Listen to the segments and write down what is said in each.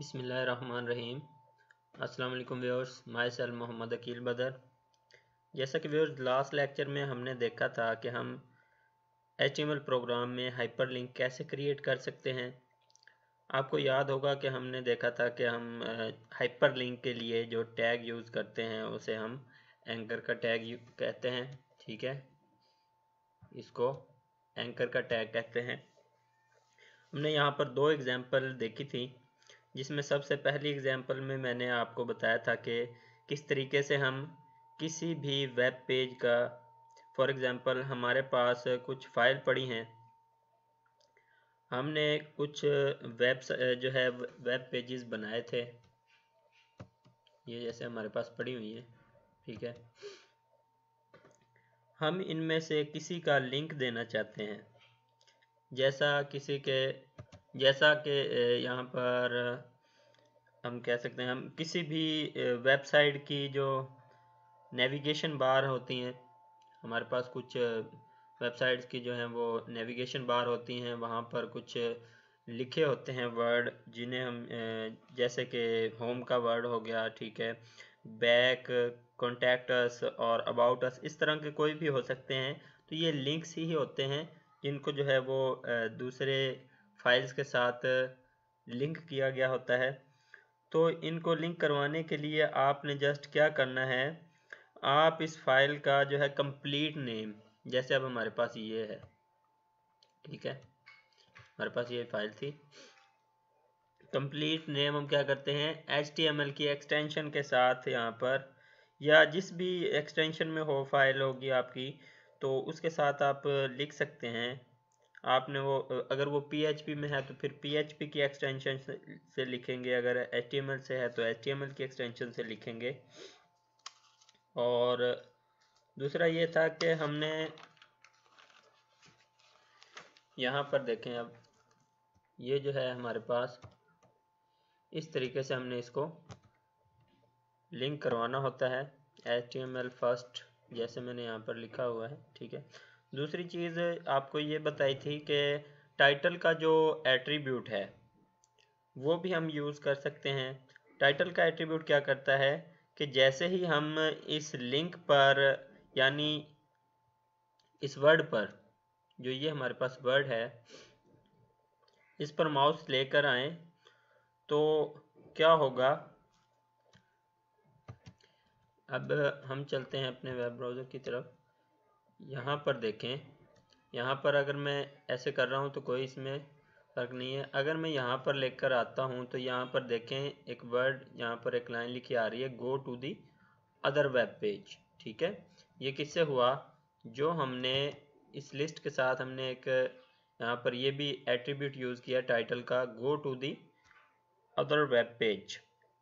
बिस्मिल्लाहिर्रहमानिर्रहीम। अस्सलाम वालेकुम viewers, myself Mohammad Akeel Badar. जैसा कि व्यूअर्स लास्ट लेक्चर में हमने देखा था कि हम HTML प्रोग्राम में हाइपरलिंक कैसे क्रिएट कर सकते हैं। आपको याद होगा कि हमने देखा था कि हम हाइपरलिंक के लिए जो टैग यूज़ करते हैं उसे हम एंकर का टैग कहते हैं। ठीक है, इसको एंकर का टैग कहते हैं। हमने यहाँ पर दो एग्जाम्पल देखी थी, जिसमें सबसे पहली एग्जांपल में मैंने आपको बताया था कि किस तरीके से हम किसी भी वेब पेज का, फॉर एग्जांपल हमारे पास कुछ फाइल पड़ी हैं, हमने कुछ जो है वेब पेजेस बनाए थे, ये जैसे हमारे पास पड़ी हुई हैं। ठीक है, हम इनमें से किसी का लिंक देना चाहते हैं, जैसा कि यहाँ पर हम कह सकते हैं, हम किसी भी वेबसाइट की जो नेविगेशन बार होती हैं, हमारे पास कुछ वेबसाइट्स की जो हैं वो नेविगेशन बार होती हैं, वहाँ पर कुछ लिखे होते हैं वर्ड, जिन्हें हम जैसे कि होम का वर्ड हो गया, ठीक है, बैक, कॉन्टैक्ट अस और अबाउट अस, इस तरह के कोई भी हो सकते हैं। तो ये लिंक्स ही होते हैं जिनको जो है वो दूसरे फाइल्स के साथ लिंक किया गया होता है। तो इनको लिंक करवाने के लिए आपने जस्ट क्या करना है, आप इस फाइल का जो है कंप्लीट नेम, जैसे अब हमारे पास ये है, ठीक है, हमारे पास ये फाइल थी, कंप्लीट नेम हम क्या करते हैं, HTML की एक्सटेंशन के साथ यहाँ पर, या जिस भी एक्सटेंशन में हो फाइल होगी आपकी, तो उसके साथ आप लिख सकते हैं। आपने वो, अगर वो PHP में है तो फिर PHP की एक्सटेंशन से लिखेंगे, अगर HTML से है तो HTML की एक्सटेंशन से लिखेंगे। और दूसरा ये था कि हमने यहाँ पर देखें, अब ये जो है हमारे पास इस तरीके से हमने इसको लिंक करवाना होता है, HTML फर्स्ट, जैसे मैंने यहाँ पर लिखा हुआ है। ठीक है, दूसरी चीज़ आपको ये बताई थी कि टाइटल का जो एट्रीब्यूट है वो भी हम यूज़ कर सकते हैं। टाइटल का एट्रीब्यूट क्या करता है कि जैसे ही हम इस लिंक पर, यानी इस वर्ड पर, जो ये हमारे पास वर्ड है, इस पर माउस लेकर आए तो क्या होगा, अब हम चलते हैं अपने वेब ब्राउज़र की तरफ। यहाँ पर देखें, यहाँ पर अगर मैं ऐसे कर रहा हूँ तो कोई इसमें फ़र्क नहीं है। अगर मैं यहाँ पर लेकर आता हूँ तो यहाँ पर देखें एक वर्ड, यहाँ पर एक लाइन लिखी आ रही है, go to the other web page. ठीक है, ये किससे हुआ, जो हमने इस लिस्ट के साथ हमने एक यहाँ पर ये भी एट्रीब्यूट यूज़ किया टाइटल का, go to the other web page.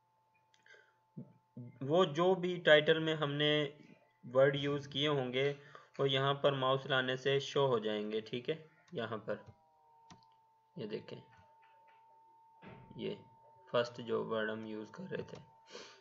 वो जो भी टाइटल में हमने वर्ड यूज़ किए होंगे वो यहाँ पर माउस लाने से शो हो जाएंगे। ठीक है, यहाँ पर ये देखें, ये फर्स्ट जो वर्ड हम यूज़ कर रहे थे,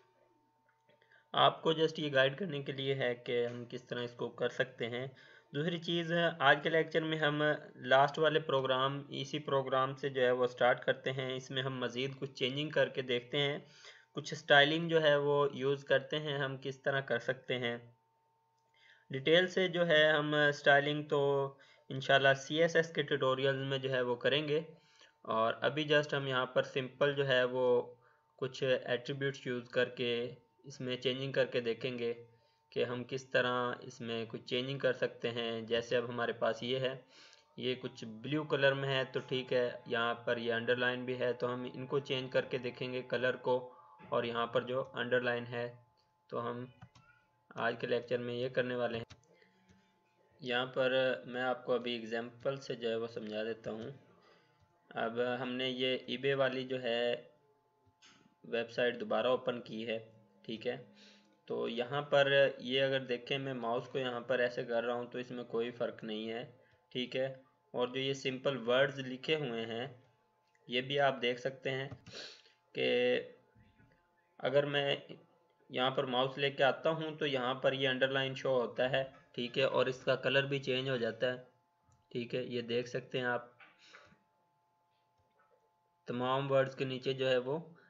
आपको जस्ट ये गाइड करने के लिए है कि हम किस तरह इसको कर सकते हैं। दूसरी चीज़, आज के लेक्चर में हम लास्ट वाले प्रोग्राम, इसी प्रोग्राम से जो है वो स्टार्ट करते हैं। इसमें हम मज़ीद कुछ चेंजिंग करके देखते हैं, कुछ स्टाइलिंग जो है वो यूज़ करते हैं, हम किस तरह कर सकते हैं। डिटेल से जो है हम स्टाइलिंग तो इंशाल्लाह CSS के ट्यूटोरियल में जो है वो करेंगे, और अभी जस्ट हम यहाँ पर सिंपल जो है वो कुछ एट्रीब्यूट्स यूज़ करके इसमें चेंजिंग करके देखेंगे कि हम किस तरह इसमें कुछ चेंजिंग कर सकते हैं। जैसे अब हमारे पास ये है, ये कुछ ब्लू कलर में है तो ठीक है, यहाँ पर ये अंडरलाइन भी है तो हम इनको चेंज करके देखेंगे कलर को, और यहाँ पर जो अंडरलाइन है, तो हम आज के लेक्चर में ये करने वाले हैं। यहाँ पर मैं आपको अभी एग्जांपल से जो है वो समझा देता हूँ। अब हमने ये eBay वाली जो है वेबसाइट दोबारा ओपन की है। ठीक है, तो यहाँ पर ये अगर देखें, मैं माउस को यहाँ पर ऐसे कर रहा हूँ तो इसमें कोई फ़र्क नहीं है। ठीक है, और जो ये सिंपल वर्ड्स लिखे हुए हैं ये भी आप देख सकते हैं कि अगर मैं यहाँ पर माउस लेके आता हूँ तो यहाँ पर ये अंडरलाइन शो होता है। ठीक है, और इसका कलर भी चेंज हो जाता है। ठीक है, ये देख सकते हैं आप, तमाम वर्ड्स के नीचे जो है वो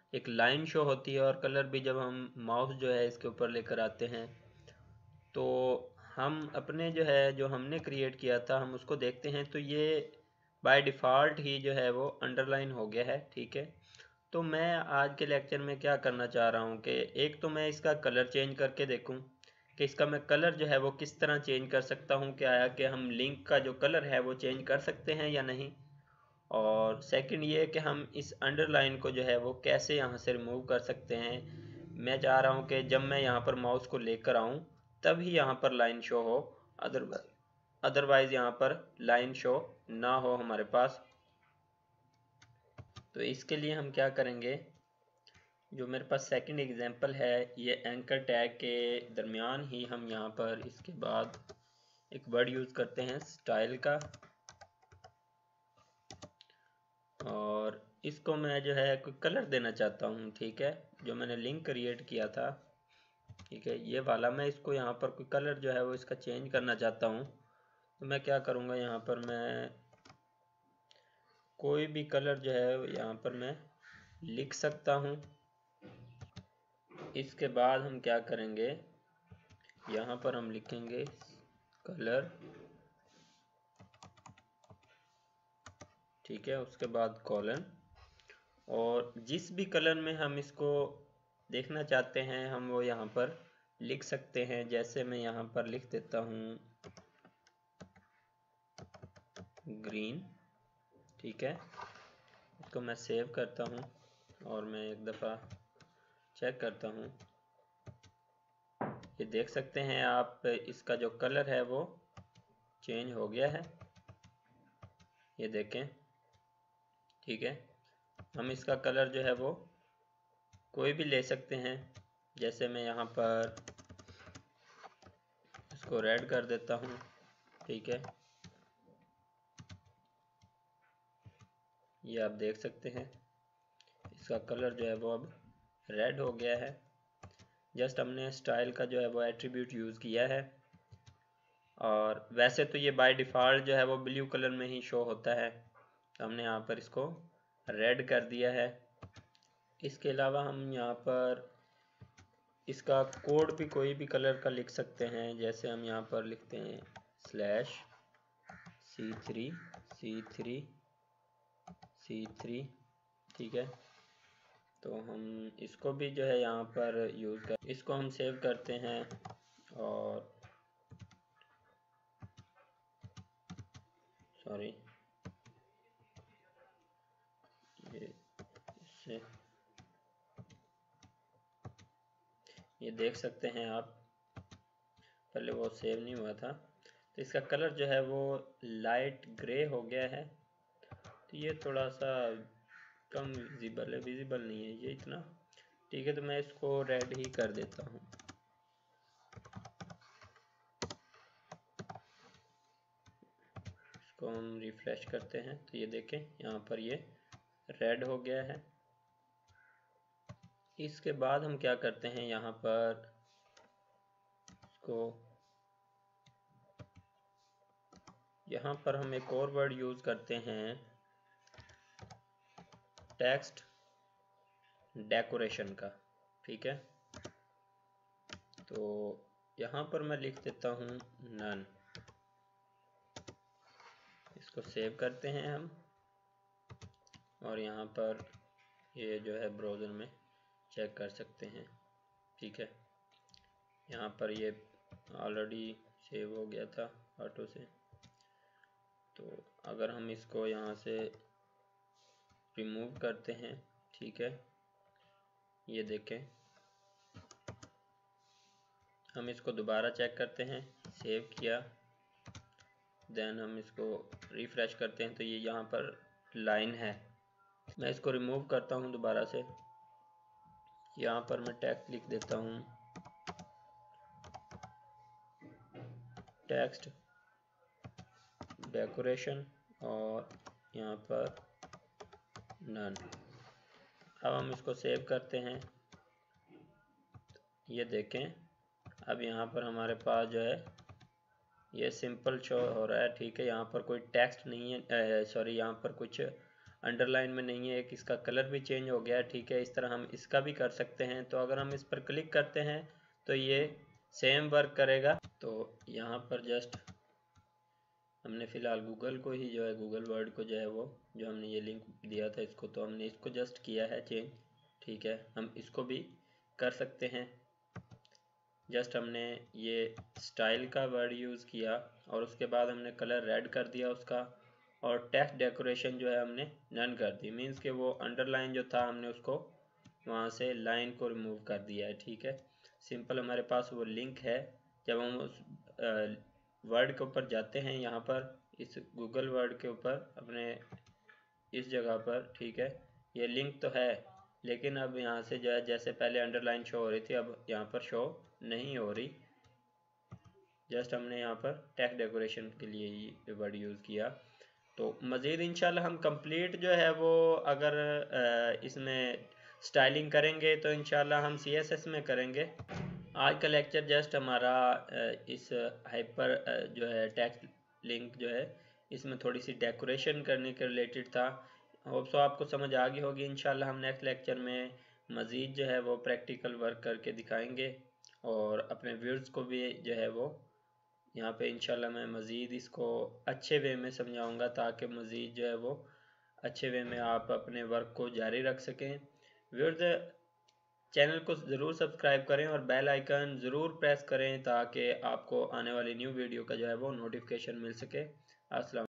एक लाइन शो होती है, और कलर भी जब हम माउस जो है इसके ऊपर लेकर आते हैं तो हम अपने जो है जो हमने क्रिएट किया था हम उसको देखते हैं तो ये बाय डिफ़ॉल्ट ही जो है वो अंडरलाइन हो गया है। ठीक है, तो मैं आज के लेक्चर में क्या करना चाह रहा हूँ कि एक तो मैं इसका कलर चेंज करके देखूँ कि इसका मैं कलर जो है वो किस तरह चेंज कर सकता हूँ, क्या है कि हम लिंक का जो कलर है वो चेंज कर सकते हैं या नहीं। और सेकंड ये कि हम इस अंडरलाइन को जो है वो कैसे यहाँ से रिमूव कर सकते हैं। मैं चाह रहा हूँ कि जब मैं यहाँ पर माउस को लेकर आऊँ तभी यहाँ पर लाइन शो हो, अदरवाइज़ यहाँ पर लाइन शो ना हो हमारे पास। तो इसके लिए हम क्या करेंगे, जो मेरे पास सेकंड एग्जांपल है ये एंकर टैग के दरमियान ही हम यहाँ पर इसके बाद एक वर्ड यूज़ करते हैं स्टाइल का, और इसको मैं जो है कोई कलर देना चाहता हूँ। ठीक है, जो मैंने लिंक क्रिएट किया था, ठीक है, ये वाला मैं इसको यहाँ पर कोई कलर जो है वो इसका चेंज करना चाहता हूँ। तो मैं क्या करूँगा, यहाँ पर मैं कोई भी कलर जो है यहाँ पर मैं लिख सकता हूँ। इसके बाद हम क्या करेंगे, यहाँ पर हम लिखेंगे कलर, ठीक है, उसके बाद कॉलन, और जिस भी कलर में हम इसको देखना चाहते हैं हम वो यहाँ पर लिख सकते हैं। जैसे मैं यहाँ पर लिख देता हूँ ग्रीन। ठीक है, इसको मैं सेव करता हूँ और मैं एक दफ़ा चेक करता हूँ। ये देख सकते हैं आप, इसका जो कलर है वो चेंज हो गया है, ये देखें। ठीक है, हम इसका कलर जो है वो कोई भी ले सकते हैं। जैसे मैं यहाँ पर इसको रेड कर देता हूँ। ठीक है, ये आप देख सकते हैं इसका कलर जो है वो अब रेड हो गया है। जस्ट हमने स्टाइल का जो है वो एट्रीब्यूट यूज़ किया है, और वैसे तो ये बाय डिफ़ॉल्ट जो है वो ब्लू कलर में ही शो होता है, तो हमने यहाँ पर इसको रेड कर दिया है। इसके अलावा हम यहाँ पर इसका कोड भी कोई भी कलर का लिख सकते हैं। जैसे हम यहाँ पर लिखते हैं /C3 C3 C3। ठीक है, तो हम इसको भी जो है यहाँ पर यूज़ कर, इसको हम सेव करते हैं, और सॉरी ये ये देख सकते हैं आप, पहले वो सेव नहीं हुआ था, तो इसका कलर जो है वो लाइट ग्रे हो गया है। तो ये थोड़ा सा कम विजिबल है, विजिबल नहीं है ये इतना। ठीक है, तो मैं इसको रेड ही कर देता हूँ। इसको हम रिफ्रेश करते हैं तो ये देखें यहाँ पर ये रेड हो गया है। इसके बाद हम क्या करते हैं, यहाँ पर इसको, यहाँ पर हम एक और वर्ड यूज़ करते हैं टेक्स्ट डेकोरेशन का। ठीक है, तो यहाँ पर मैं लिख देता हूँ नन। इसको सेव करते हैं हम, और यहाँ पर ये जो है ब्राउज़र में चेक कर सकते हैं। ठीक है, यहाँ पर ये ऑलरेडी सेव हो गया था ऑटो से। तो अगर हम इसको यहाँ से रिमूव करते हैं, ठीक है, ये देखें, हम इसको दोबारा चेक करते हैं, सेव किया, देन हम इसको रिफ़्रेश करते हैं तो ये यहाँ पर लाइन है। मैं इसको रिमूव करता हूँ दोबारा से, यहाँ पर मैं टेक्स्ट लिख देता हूँ टेक्स्ट डेकोरेशन, और यहाँ पर नन। अब हम इसको सेव करते हैं, ये देखें अब यहाँ पर हमारे पास जो है ये सिंपल शो हो रहा है। ठीक है, यहाँ पर कोई टेक्स्ट नहीं है, सॉरी यहाँ पर कुछ अंडरलाइन में नहीं है, कि इसका कलर भी चेंज हो गया, ठीक है। इस तरह हम इसका भी कर सकते हैं। तो अगर हम इस पर क्लिक करते हैं तो ये सेम वर्क करेगा। तो यहाँ पर जस्ट हमने फ़िलहाल गूगल को ही जो है, गूगल वर्ड को जो है वो, जो हमने ये लिंक दिया था इसको, तो हमने इसको जस्ट किया है चेंज, ठीक है। हम इसको भी कर सकते हैं। जस्ट हमने ये स्टाइल का वर्ड यूज़ किया और उसके बाद हमने कलर रेड कर दिया उसका, और टेक्स्ट डेकोरेशन जो है हमने नन कर दी। मीन्स कि वो अंडरलाइन जो था हमने उसको वहाँ से लाइन को रिमूव कर दिया है, ठीक है। सिंपल हमारे पास वो लिंक है। जब हम उस वर्ड के ऊपर जाते हैं, यहाँ पर इस गूगल वर्ड के ऊपर अपने इस जगह पर, ठीक है, ये लिंक तो है, लेकिन अब यहाँ से जो है, जैसे पहले अंडरलाइन शो हो रही थी, अब यहाँ पर शो नहीं हो रही। जस्ट हमने यहाँ पर टेक्स्ट डेकोरेशन के लिए ही वर्ड यूज़ किया। तो मज़ीद इंशाल्लाह हम कंप्लीट जो है वो, अगर इसमें स्टाइलिंग करेंगे तो इंशाल्लाह हम CSS में करेंगे। आज का लेक्चर जस्ट हमारा इस हाइपर जो है टेक्स्ट लिंक जो है, इसमें थोड़ी सी डेकोरेशन करने के रिलेटेड था। होप सो आपको समझ आ गई होगी। इंशाल्लाह हम नेक्स्ट लेक्चर में मज़ीद जो है वो प्रैक्टिकल वर्क करके दिखाएंगे, और अपने व्यूअर्स को भी जो है वो यहाँ पे इंशाल्लाह मैं मज़ीद इसको अच्छे वे में समझाऊंगा, ताकि मज़ीद जो है वो अच्छे वे में आप अपने वर्क को जारी रख सकें। व्यूअर्स, चैनल को ज़रूर सब्सक्राइब करें और बेल आइकन ज़रूर प्रेस करें, ताकि आपको आने वाली न्यू वीडियो का जो है वो नोटिफिकेशन मिल सके। अस्सलाम।